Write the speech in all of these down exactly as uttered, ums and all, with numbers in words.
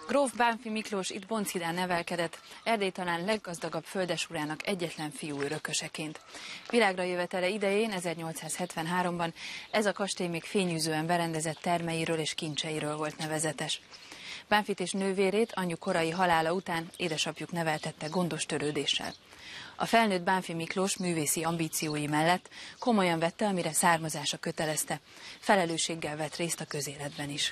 Gróf Bánffy Miklós itt Boncidán nevelkedett, Erdély talán leggazdagabb földesurának egyetlen fiú örököseként. Világra jövetele idején, ezernyolcszázhetvenháromban ez a kastély még fényűzően berendezett termeiről és kincseiről volt nevezetes. Bánffyt és nővérét anyjuk korai halála után édesapjuk neveltette gondos törődéssel. A felnőtt Bánffy Miklós művészi ambíciói mellett komolyan vette, amire származása kötelezte. Felelősséggel vett részt a közéletben is.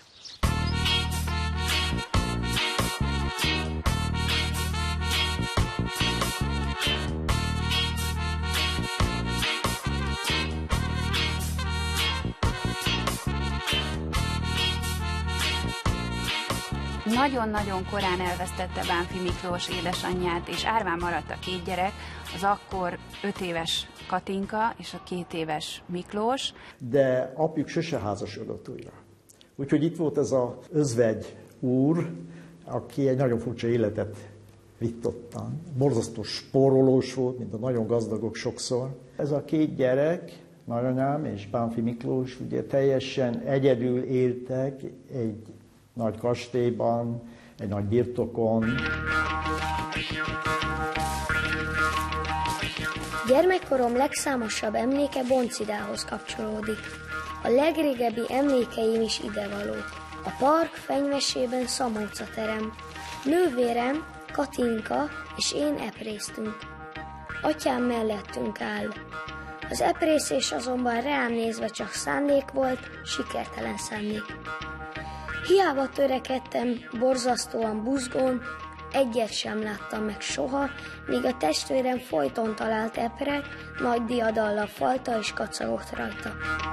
Nagyon-nagyon korán elvesztette Bánffy Miklós édesanyját, és árván maradt a két gyerek, az akkor öt éves Katinka és a két éves Miklós. De apjuk sose házasodott újra. Úgyhogy itt volt ez az özvegy úr, aki egy nagyon furcsa életet vitt ottan. Borzasztó spórolós volt, mint a nagyon gazdagok sokszor. Ez a két gyerek, nagyanyám és Bánffy Miklós, ugye teljesen egyedül éltek egy nagy kastélyban, egy nagy birtokon. Gyermekkorom legszámosabb emléke Boncidához kapcsolódik. A legrégebbi emlékeim is idevalók. A park fenyvesében Szamóca terem. Nővérem, Katinka és én eprésztünk. Atyám mellettünk áll. Az eprészés azonban rám nézve csak szándék volt, sikertelen szándék. Hiába törekedtem borzasztóan buzgón, egyet sem láttam meg soha, míg a testvérem folyton talált epret, nagy diadallal falta és kacagott rajta.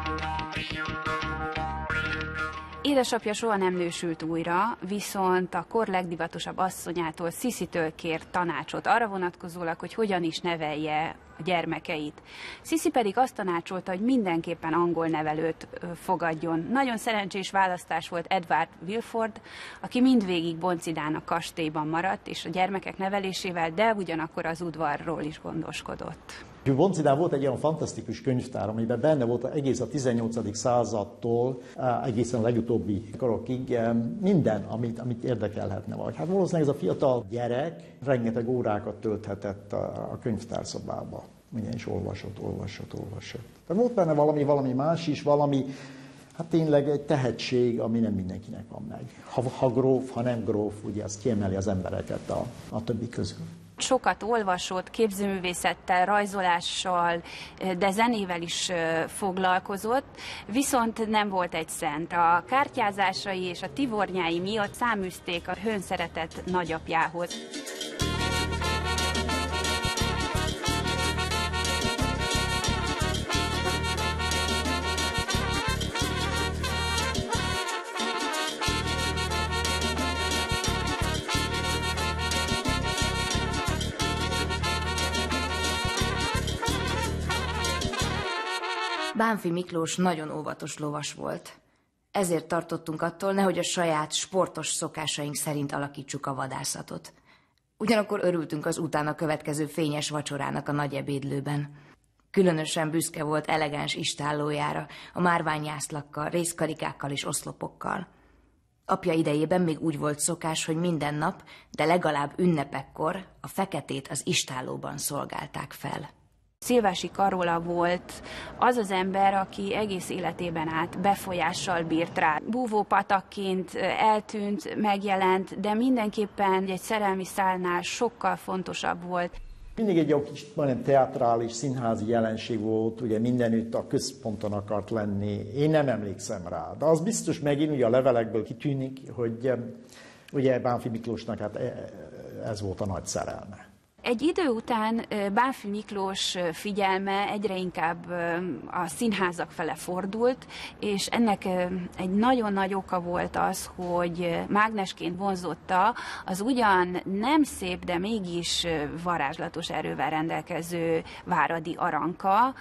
Édesapja soha nem nősült újra, viszont a kor legdivatosabb asszonyától, Sziszitől kért tanácsot arra vonatkozólag, hogy hogyan is nevelje a gyermekeit. Sziszi pedig azt tanácsolta, hogy mindenképpen angol nevelőt fogadjon. Nagyon szerencsés választás volt Edward Wilford, aki mindvégig Boncidán a kastélyban maradt, és a gyermekek nevelésével, de ugyanakkor az udvarról is gondoskodott. Boncidán volt egy olyan fantasztikus könyvtár, amiben benne volt egész a tizennyolcadik századtól egészen a legutóbbi korokig minden, amit, amit érdekelhetne vagy. Hát valószínűleg ez a fiatal gyerek rengeteg órákat tölthetett a, a könyvtárszobába. Ugyanis olvasott, olvasott, olvasott. De volt benne valami, valami más is, valami, hát tényleg egy tehetség, ami nem mindenkinek van meg. Ha, ha gróf, ha nem gróf, ugye az kiemeli az embereket a, a többi közül. Sokat olvasott, képzőművészettel, rajzolással, de zenével is foglalkozott, viszont nem volt egy szent. A kártyázásai és a tivornyái miatt száműzték a hőn szeretett nagyapjához. Bánffy Miklós nagyon óvatos lovas volt. Ezért tartottunk attól, nehogy a saját sportos szokásaink szerint alakítsuk a vadászatot. Ugyanakkor örültünk az utána következő fényes vacsorának a nagy ebédlőben. Különösen büszke volt elegáns istállójára, a márványjászlakkal, rézkarikákkal és oszlopokkal. Apja idejében még úgy volt szokás, hogy minden nap, de legalább ünnepekkor a feketét az istállóban szolgálták fel. Szilvási Karola volt az az ember, aki egész életében át befolyással bírt rá. Búvópatakként eltűnt, megjelent, de mindenképpen egy szerelmi szálnál sokkal fontosabb volt. Mindig egy jó kis majdnem teátrális, színházi jelenség volt, ugye mindenütt a központon akart lenni. Én nem emlékszem rá, de az biztos megint ugye a levelekből kitűnik, hogy ugye Bánffy Miklósnak hát ez volt a nagy szerelme. Egy idő után Bánffy Miklós figyelme egyre inkább a színházak fele fordult, és ennek egy nagyon nagy oka volt az, hogy mágnesként vonzotta az ugyan nem szép, de mégis varázslatos erővel rendelkező Váradi Aranka,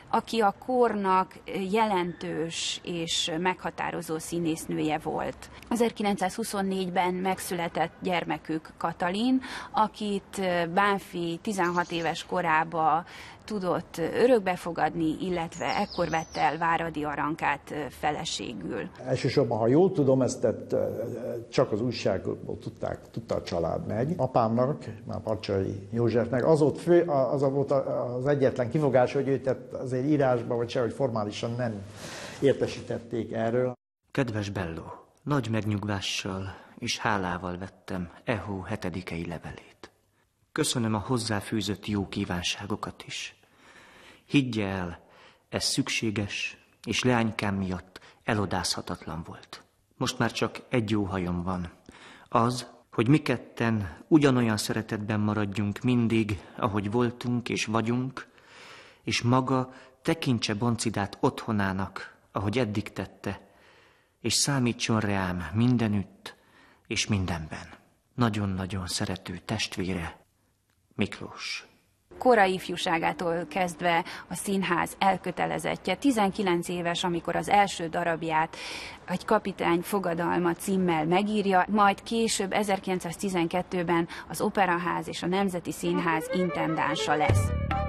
aki a kornak jelentős és meghatározó színésznője volt. ezerkilencszázhuszonnégyben megszületett gyermekük Katalin, akit Bánffy tizenhat éves korában tudott örökbefogadni, illetve ekkor vette el Váradi Arankát feleségül. Elsősorban, ha jól tudom, ezt csak az újságokból tudták, tudta a család meg. Apámnak, már Pacsai Józsefnek az volt, fő, az volt az egyetlen kifogás, hogy őt azért írásban, vagy sehogy formálisan nem értesítették erről. Kedves Belló, nagy megnyugvással és hálával vettem e hó hetedikei levelét. Köszönöm a hozzáfűzött jó kívánságokat is. Higgye el, ez szükséges, és leánykám miatt elodázhatatlan volt. Most már csak egy jó hajom van. Az, hogy mi ketten ugyanolyan szeretetben maradjunk mindig, ahogy voltunk és vagyunk, és maga tekintse Boncidát otthonának, ahogy eddig tette, és számítson rám mindenütt és mindenben. Nagyon-nagyon szerető testvére, Miklós. Korai ifjúságától kezdve a színház elkötelezettje. tizenkilenc éves, amikor az első darabját egy Kapitány fogadalma címmel megírja, majd később ezerkilencszáztizenkettőben az Operaház és a Nemzeti Színház intendánsa lesz.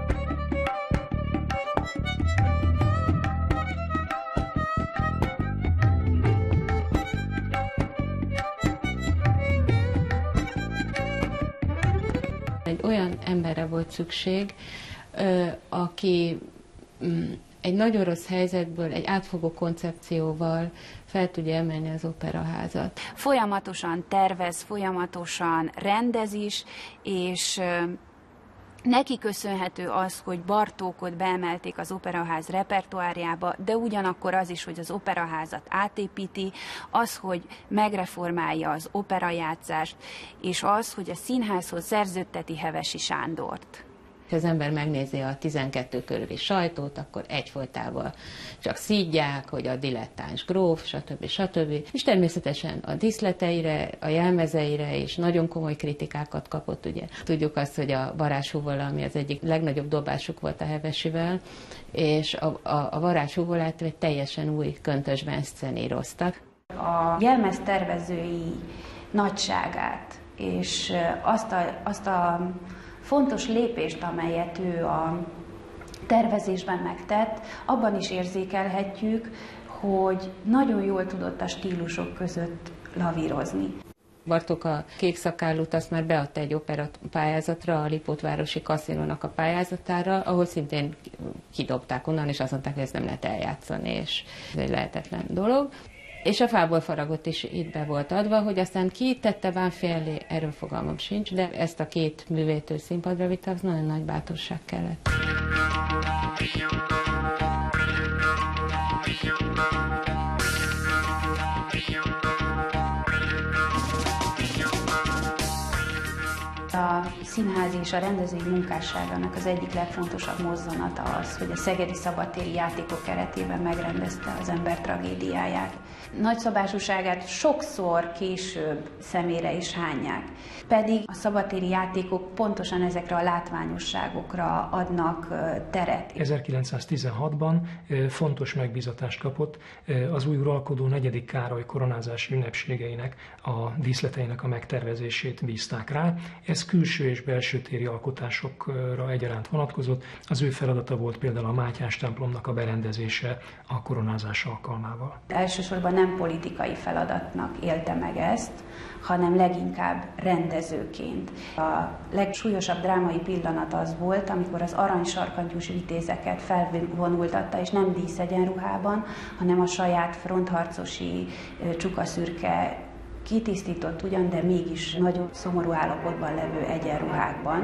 Egy olyan emberre volt szükség, aki egy nagyon rossz helyzetből egy átfogó koncepcióval fel tudja emelni az Operaházat. Folyamatosan tervez, folyamatosan rendez is, és neki köszönhető az, hogy Bartókot beemelték az Operaház repertoárjába, de ugyanakkor az is, hogy az Operaházat átépíti, az, hogy megreformálja az operajátszást, és az, hogy a színházhoz szerződteti Hevesi Sándort. Ha az ember megnézi a tizenkettő körüli sajtót, akkor egyfolytában csak szídják, hogy a dilettáns gróf, stb. stb. És természetesen a díszleteire, a jelmezeire is nagyon komoly kritikákat kapott, ugye. Tudjuk azt, hogy a Varázshúvola, ami az egyik legnagyobb dobásuk volt a Hevesivel, és a, a, a Varázshúvolát egy teljesen új köntösben szceníroztak. A jelmez tervezői nagyságát, és azt a, azt a fontos lépést, amelyet ő a tervezésben megtett, abban is érzékelhetjük, hogy nagyon jól tudott a stílusok között lavírozni. Bartók a Kék szakállut azt már beadta egy opera pályázatra, a Lipótvárosi Kaszinónak a pályázatára, ahol szintén kidobták onnan, és azt mondták, hogy ezt nem lehet eljátszani, és ez egy lehetetlen dolog. És a Fából faragott is itt be volt adva, hogy aztán ki tette Bánffy elé, erről fogalmam sincs, de ezt a két művét ő színpadra vitte, az nagyon nagy bátorság kellett. A színház és a rendezői munkásságának az egyik legfontosabb mozzanata az, hogy a Szegedi Szabadtéri Játékok keretében megrendezte az ember tragédiáját. Nagyszabásúságát sokszor később szemére is hányják. Pedig a szabadtéri játékok pontosan ezekre a látványosságokra adnak teret. ezerkilencszáztizenhatban fontos megbízatást kapott az új uralkodó negyedik Károly koronázási ünnepségeinek, a díszleteinek a megtervezését bízták rá. Ez külső és belső téri alkotásokra egyaránt vonatkozott. Az ő feladata volt például a Mátyás templomnak a berendezése a koronázás alkalmával. Elsősorban nem politikai feladatnak élte meg ezt, hanem leginkább rendezőként. A legsúlyosabb drámai pillanat az volt, amikor az aranysarkantyús vitézeket felvonultatta, és nem díszegyenruhában, hanem a saját frontharcosi csukaszürke kitisztított ugyan, de mégis nagyon szomorú állapotban levő egyenruhákban.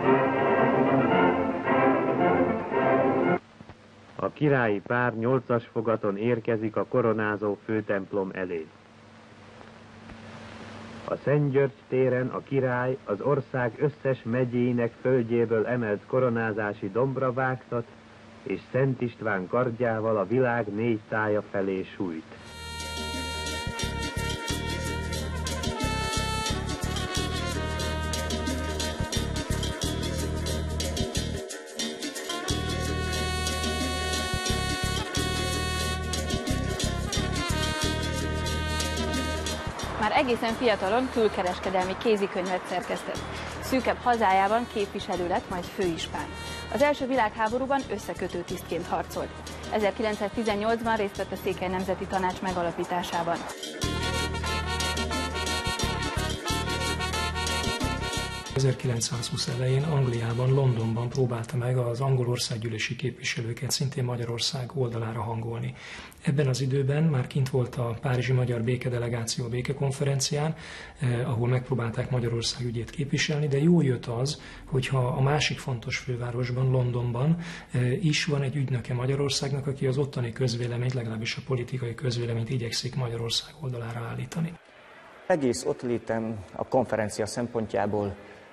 A királyi pár nyolcas fogaton érkezik a koronázó főtemplom elé. A Szent György téren a király az ország összes megyének földjéből emelt koronázási dombra vágtat, és Szent István kardjával a világ négy tája felé sújt. Már egészen fiatalon külkereskedelmi kézikönyvet szerkesztett. Szűkebb hazájában képviselő lett, majd főispán. Az első világháborúban összekötő tisztként harcolt. ezerkilencszáztizennyolcban részt vett a Székely Nemzeti Tanács megalapításában. ezerkilencszázhúsz elején Angliában, Londonban próbálta meg az angol országgyűlési képviselőket szintén Magyarország oldalára hangolni. Ebben az időben már kint volt a Párizsi Magyar Békedelegáció a békekonferencián, eh, ahol megpróbálták Magyarország ügyét képviselni, de jó jött az, hogyha a másik fontos fővárosban, Londonban eh, is van egy ügynöke Magyarországnak, aki az ottani közvéleményt, legalábbis a politikai közvéleményt igyekszik Magyarország oldalára állítani. Egész ott létem a konferencia szempontjából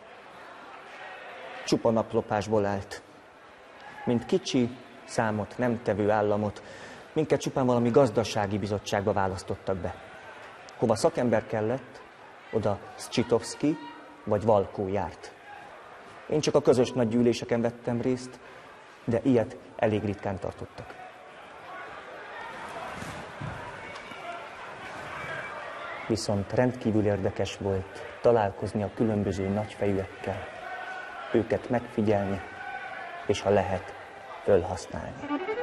csupa naplopásból állt. Mint kicsi, számot nem tevő államot, minket csupán valami gazdasági bizottságba választottak be. Hova szakember kellett, oda Szcsitovszky vagy Valkó járt. Én csak a közös nagy gyűléseken vettem részt, de ilyet elég ritkán tartottak. Viszont rendkívül érdekes volt találkozni a különböző nagyfejűekkel, őket megfigyelni, és ha lehet, fölhasználni.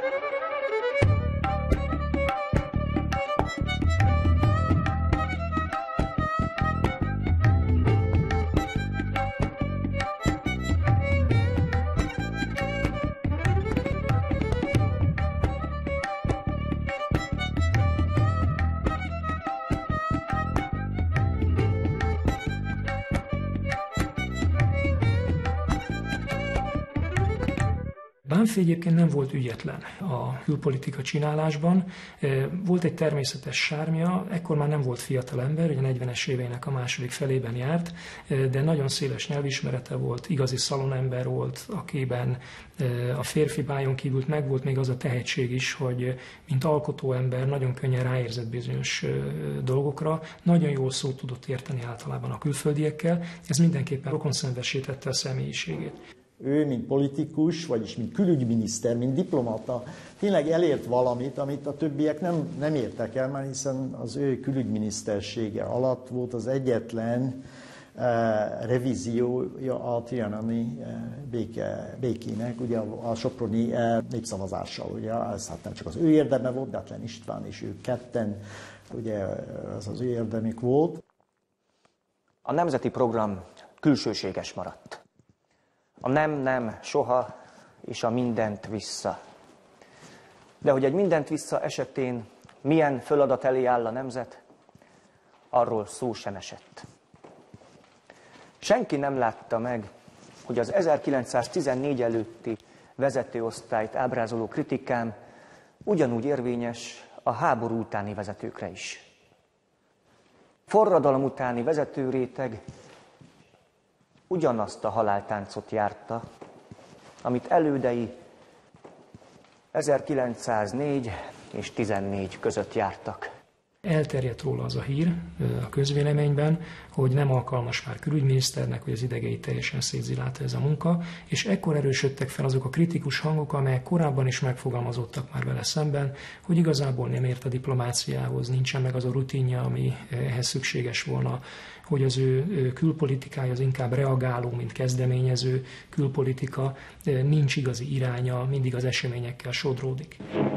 Bánffy egyébként nem volt ügyetlen a külpolitika csinálásban. Volt egy természetes sármja, ekkor már nem volt fiatal ember, ugye negyvenes éveinek a második felében járt, de nagyon széles nyelvismerete volt, igazi szalonember volt, akiben a férfi bájon kívül megvolt még az a tehetség is, hogy mint alkotóember nagyon könnyen ráérzett bizonyos dolgokra, nagyon jól szót tudott érteni általában a külföldiekkel, ez mindenképpen rokonszenvessé tette a személyiségét. Ő, mint politikus, vagyis mint külügyminiszter, mint diplomata, tényleg elért valamit, amit a többiek nem, nem értek el, mert hiszen az ő külügyminisztersége alatt volt az egyetlen uh, revíziója a trianoni uh, béke, békének, ugye a, a soproni uh, népszavazással. Ugye, ez hát nem csak az ő érdeme volt, Bethlen István és ők ketten, ugye ez az ő érdemük volt. A nemzeti program külsőséges maradt. A nem, nem, soha, és a mindent vissza. De hogy egy mindent vissza esetén milyen feladat elé áll a nemzet, arról szó sem esett. Senki nem látta meg, hogy az ezerkilencszáztizennégy előtti vezetőosztályt ábrázoló kritikám ugyanúgy érvényes a háború utáni vezetőkre is. Forradalom utáni vezetőréteg ugyanazt a haláltáncot járta, amit elődei ezerkilencszáznégy és tizennégy között jártak. Elterjedt róla az a hír a közvéleményben, hogy nem alkalmas már külügyminiszternek, hogy az idegeit teljesen szétzilálta ez a munka, és ekkor erősödtek fel azok a kritikus hangok, amelyek korábban is megfogalmazottak már vele szemben, hogy igazából nem ért a diplomáciához, nincsen meg az a rutinja, ami ehhez szükséges volna, hogy az ő külpolitikája az inkább reagáló, mint kezdeményező külpolitika, nincs igazi iránya, mindig az eseményekkel sodródik.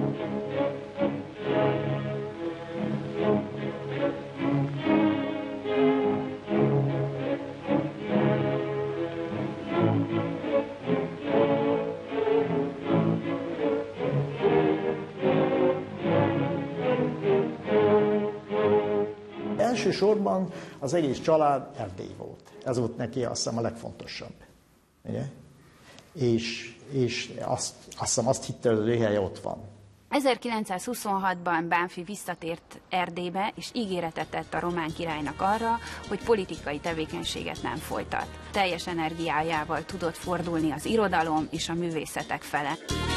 Elsősorban az egész család Erdély volt. Ez volt neki azt hiszem a legfontosabb. Ugye? És, és azt, azt hiszem azt hitte, hogy az ő helye ott van. ezerkilencszázhuszonhatban Bánffy visszatért Erdélybe, és ígéretet tett a román királynak arra, hogy politikai tevékenységet nem folytat. Teljes energiájával tudott fordulni az irodalom és a művészetek fele.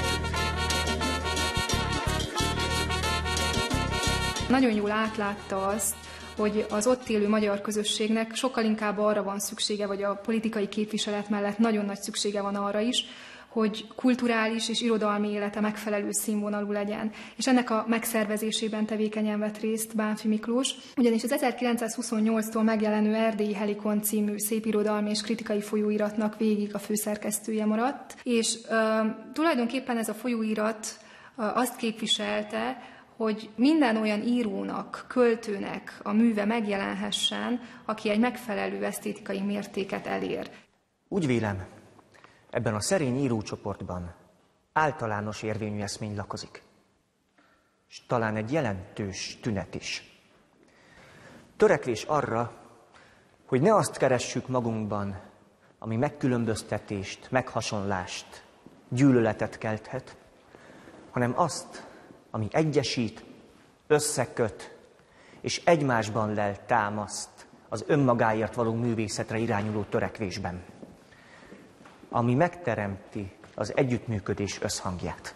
Nagyon jól átlátta azt, hogy az ott élő magyar közösségnek sokkal inkább arra van szüksége, vagy a politikai képviselet mellett nagyon nagy szüksége van arra is, hogy kulturális és irodalmi élete megfelelő színvonalú legyen. És ennek a megszervezésében tevékenyen vett részt Bánffy Miklós, ugyanis az ezerkilencszázhuszonnyolctól megjelenő Erdélyi Helikon című szépirodalmi és kritikai folyóiratnak végig a főszerkesztője maradt, és uh, tulajdonképpen ez a folyóirat uh, azt képviselte, hogy minden olyan írónak, költőnek a műve megjelenhessen, aki egy megfelelő esztétikai mértéket elér. Úgy vélem, ebben a szerény írócsoportban általános érvényű eszmény lakozik, és talán egy jelentős tünet is. Törekvés arra, hogy ne azt keressük magunkban, ami megkülönböztetést, meghasonlást, gyűlöletet kelthet, hanem azt, ami egyesít, összeköt, és egymásban lel támaszt az önmagáért való művészetre irányuló törekvésben, ami megteremti az együttműködés összhangját.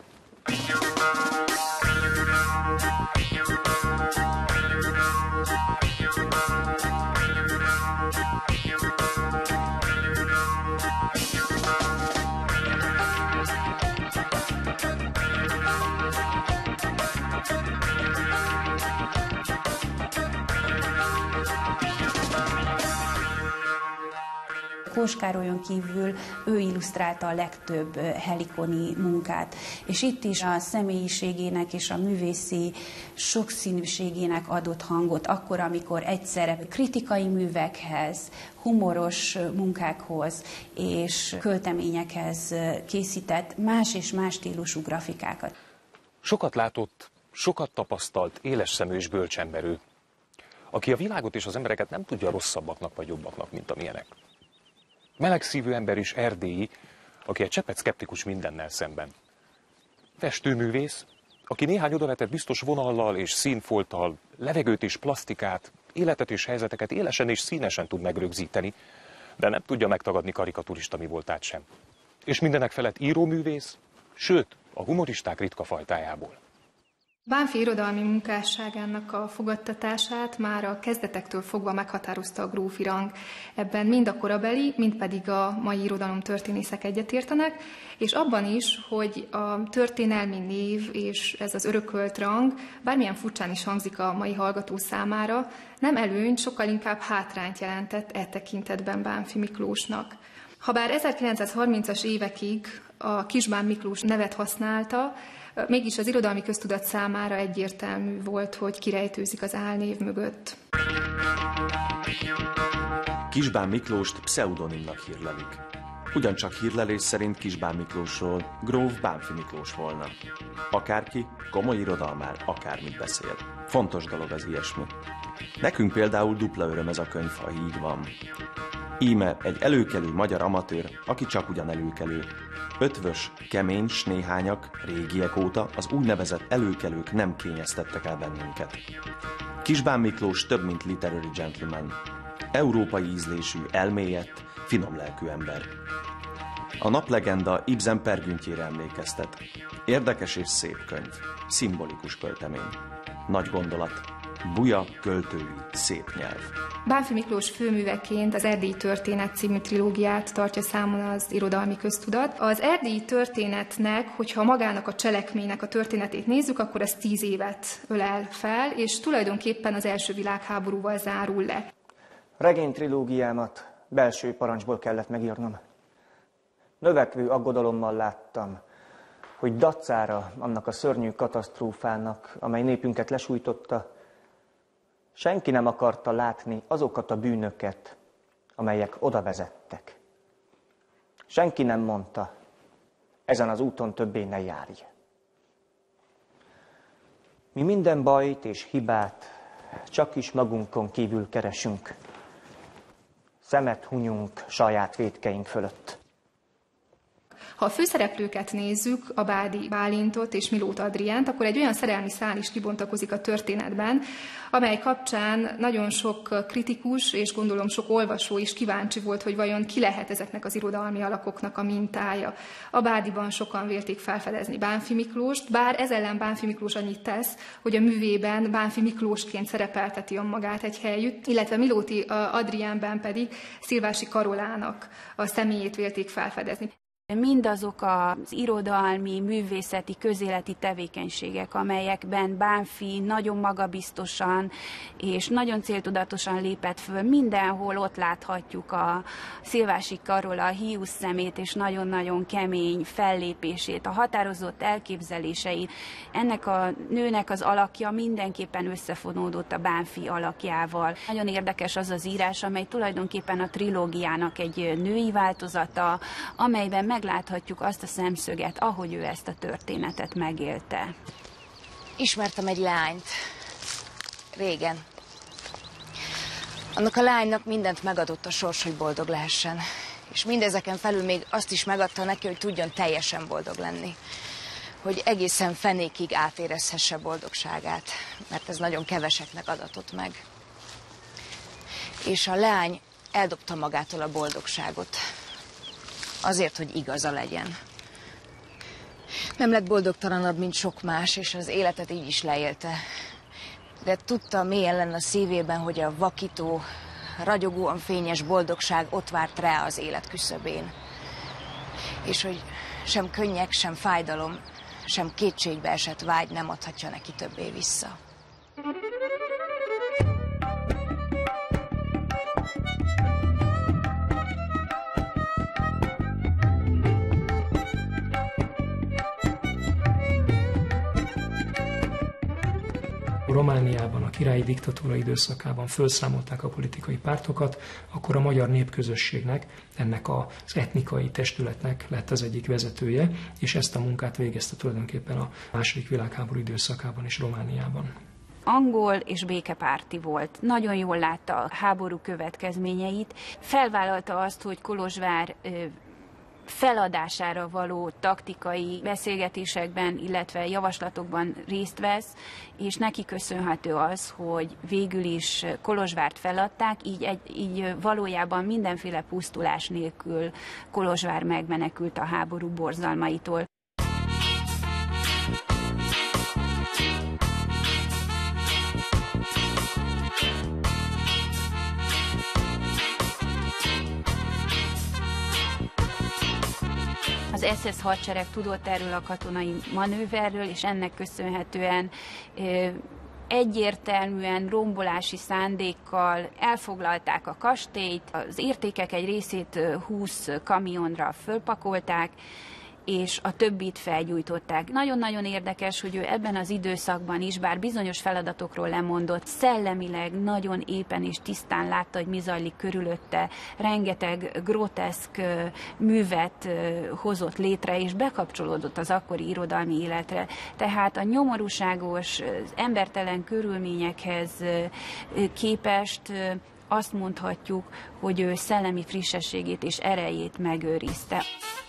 Kós Károlyon kívül ő illusztrálta a legtöbb helikoni munkát, és itt is a személyiségének és a művészi sokszínűségének adott hangot, akkor, amikor egyszerre kritikai művekhez, humoros munkákhoz és költeményekhez készített más és más stílusú grafikákat. Sokat látott, sokat tapasztalt, éles szemű és bölcsemberű, aki a világot és az embereket nem tudja rosszabbaknak vagy jobbaknak, mint amilyenek. Melegszívű ember is erdélyi, aki egy cseppet szkeptikus mindennel szemben. Festőművész, aki néhány odavetett biztos vonallal és színfolttal, levegőt és plasztikát, életet és helyzeteket élesen és színesen tud megrögzíteni, de nem tudja megtagadni karikaturista mi voltát sem. És mindenek felett íróművész, sőt, a humoristák ritka fajtájából. Bánffy irodalmi munkásságának a fogadtatását már a kezdetektől fogva meghatározta a grófi rang. Ebben mind a korabeli, mind pedig a mai irodalomtörténészek egyetértenek, és abban is, hogy a történelmi név és ez az örökölt rang, bármilyen furcsán is hangzik a mai hallgató számára, nem előnyt, sokkal inkább hátrányt jelentett e tekintetben Bánffy Miklósnak. Habár ezerkilencszázharmincas évekig a Kisbán Miklós nevet használta, mégis az irodalmi köztudat számára egyértelmű volt, hogy kirejtőzik az álnév mögött. Kisbán Miklóst pszeudonimnak hírlelik. Ugyancsak hírlelés szerint Kisbán Miklósról gróf Bánffy Miklós volna. Akárki, komoly irodalmár, akármit beszél. Fontos dolog az ilyesmi. Nekünk például dupla öröm ez a könyv, ha így van. Íme egy előkelő magyar amatőr, aki csak ugyan előkelő. Ötvös, kemény, s néhányak, régiek óta az úgynevezett előkelők nem kényeztettek el bennünket. Kisbán Miklós több, mint literary gentleman. Európai ízlésű, elmélyedt, finomlelkű ember. A naplegenda Ibsen Pergüntjére emlékeztet. Érdekes és szép könyv, szimbolikus költemény. Nagy gondolat, buja, költői, szép nyelv. Bánffy Miklós főműveként az Erdélyi Történet című trilógiát tartja számon az irodalmi köztudat. Az erdélyi történetnek, hogyha magának a cselekménynek a történetét nézzük, akkor ez tíz évet ölel fel, és tulajdonképpen az első világháborúval zárul le. Regénytrilógiámat belső parancsból kellett megírnom. Növekvő aggodalommal láttam, hogy dacára annak a szörnyű katasztrófának, amely népünket lesújtotta, senki nem akarta látni azokat a bűnöket, amelyek oda vezettek. Senki nem mondta, ezen az úton többé ne járj. Mi minden bajt és hibát csak is magunkon kívül keresünk. Szemet hunyunk saját vétkeink fölött. Ha a főszereplőket nézzük, a Bádi Bálintot és Milót Adriánt, akkor egy olyan szerelmi szál is kibontakozik a történetben, amely kapcsán nagyon sok kritikus és gondolom sok olvasó is kíváncsi volt, hogy vajon ki lehet ezeknek az irodalmi alakoknak a mintája. A Bádiban sokan vélték felfedezni Bánffy Miklóst, bár ez ellen Bánffy Miklós annyit tesz, hogy a művében Bánffy Miklósként szerepelteti önmagát egy helyütt, illetve Milóti Adriánben pedig Szilvási Karolának a személyét vélték felfedezni. Mindazok az irodalmi, művészeti, közéleti tevékenységek, amelyekben Bánffy nagyon magabiztosan és nagyon céltudatosan lépett föl, mindenhol ott láthatjuk a Szilvási Karola hiús szemét és nagyon-nagyon kemény fellépését, a határozott elképzeléseit. Ennek a nőnek az alakja mindenképpen összefonódott a Bánffy alakjával. Nagyon érdekes az az írás, amely tulajdonképpen a trilógiának egy női változata, amelyben megláthatjuk azt a szemszöget, ahogy ő ezt a történetet megélte. Ismertem egy lányt. Régen. Annak a lánynak mindent megadott a sors, hogy boldog lehessen. És mindezeken felül még azt is megadta neki, hogy tudjon teljesen boldog lenni. Hogy egészen fenékig átérezhesse boldogságát, mert ez nagyon keveseknek adatott meg. És a lány eldobta magától a boldogságot. Azért, hogy igaza legyen. Nem lett boldogtalanabb, mint sok más, és az életet így is leélte. De tudta mélyen lenne a szívében, hogy a vakító, ragyogóan fényes boldogság ott várt rá az élet küszöbén. És hogy sem könnyek, sem fájdalom, sem kétségbe esett vágy nem adhatja neki többé vissza. Romániában a királyi diktatúra időszakában felszámolták a politikai pártokat, akkor a magyar népközösségnek, ennek az etnikai testületnek lett az egyik vezetője, és ezt a munkát végezte tulajdonképpen a második világháború időszakában is Romániában. Angol és békepárti volt. Nagyon jól látta a háború következményeit. Felvállalta azt, hogy Kolozsvár feladására való taktikai beszélgetésekben, illetve javaslatokban részt vesz, és neki köszönhető az, hogy végül is Kolozsvárt feladták, így, egy, így valójában mindenféle pusztulás nélkül Kolozsvár megmenekült a háború borzalmaitól. Az es es hadsereg tudott erről a katonai manőverről, és ennek köszönhetően egyértelműen rombolási szándékkal elfoglalták a kastélyt, az értékek egy részét húsz kamionra fölpakolták, és a többit felgyújtották. Nagyon-nagyon érdekes, hogy ő ebben az időszakban is, bár bizonyos feladatokról lemondott, szellemileg nagyon éppen és tisztán látta, hogy mi zajlik körülötte, rengeteg groteszk művet hozott létre, és bekapcsolódott az akkori irodalmi életre. Tehát a nyomorúságos, embertelen körülményekhez képest azt mondhatjuk, hogy ő szellemi frissességét és erejét megőrizte.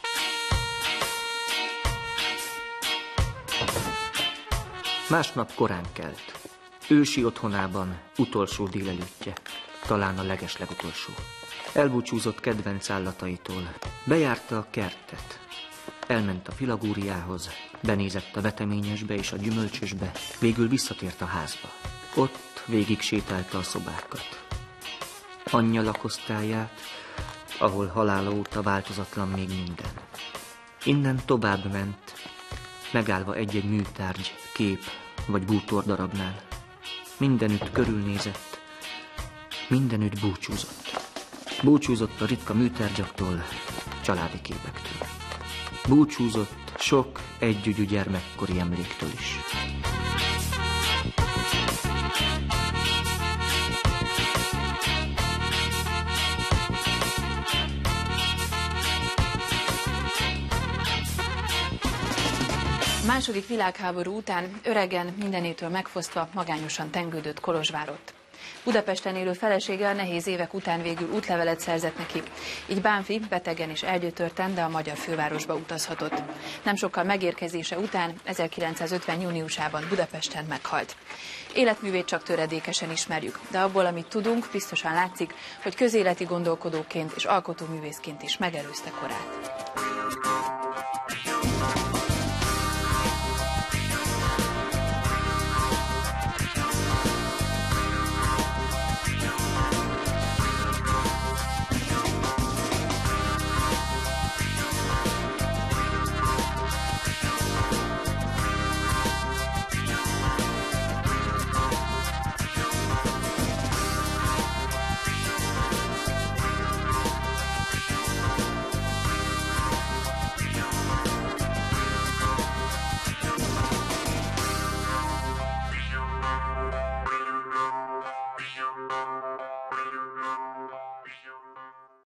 Másnap korán kelt. Ősi otthonában utolsó délelőttje, talán a legeslegutolsó. Elbúcsúzott kedvenc állataitól, bejárta a kertet, elment a filagúriához, benézett a veteményesbe és a gyümölcsösbe, végül visszatért a házba. Ott végig sétálta a szobákat. Anyja lakosztályát, ahol halála óta változatlan még minden. Innen tovább ment, megállva egy-egy műtárgy, kép vagy bútordarabnál. Mindenütt körülnézett, mindenütt búcsúzott. Búcsúzott a ritka műtárgyaktól, családi képektől. Búcsúzott sok együgyű gyermekkori emléktől is. A második világháború után öregen, mindenétől megfosztva magányosan tengődött Kolozsvárott. Budapesten élő felesége a nehéz évek után végül útlevelet szerzett neki. Így Bánffy betegen és elgyötörten, de a magyar fővárosba utazhatott. Nem sokkal megérkezése után, ezerkilencszázötven júniusában Budapesten meghalt. Életművét csak töredékesen ismerjük, de abból, amit tudunk, biztosan látszik, hogy közéleti gondolkodóként és alkotóművészként is megelőzte korát.